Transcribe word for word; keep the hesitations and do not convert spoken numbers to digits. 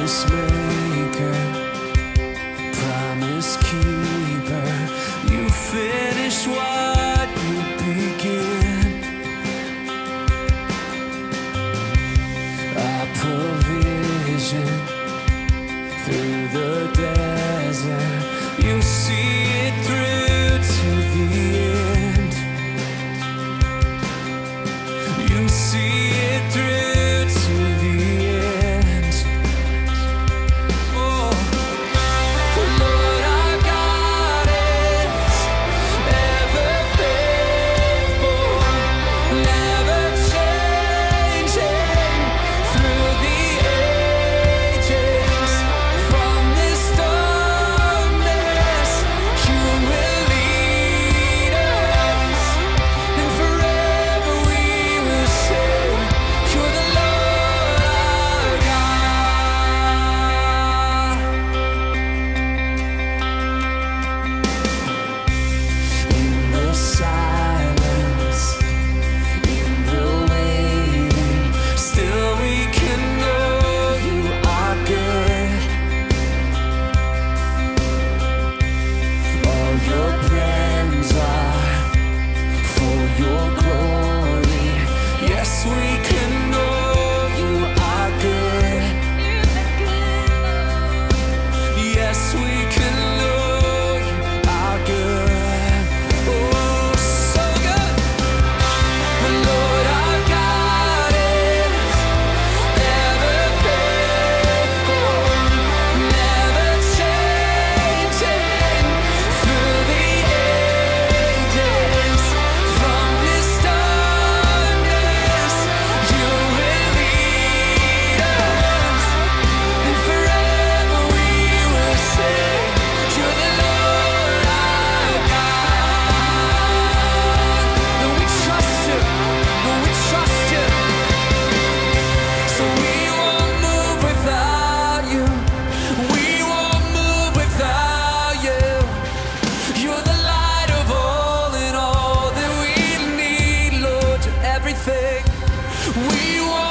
promise maker, promise keeper, you finish what you begin. Our provision through the desert, you see it through to the end. You see it through to the end. Oh, Lord, our God is ever faithful, never changing through the ages. From this darkness, you will lead us, and forever we will say, you're the Lord our God. In the silence, in the waiting, still we can know you are good. All your plans are for your glory. Yes, we can know you are good. Yes, we can know you are good. Oh, so good. The Lord our God is ever faithful, never changing through the ages. From this darkness, you will lead us, and forever we will say, you're the Lord our God. And we trust you, and we trust you. So we won't move without you. We won't move without you. You're the light of all and all that we need, Lord. You're everything we want.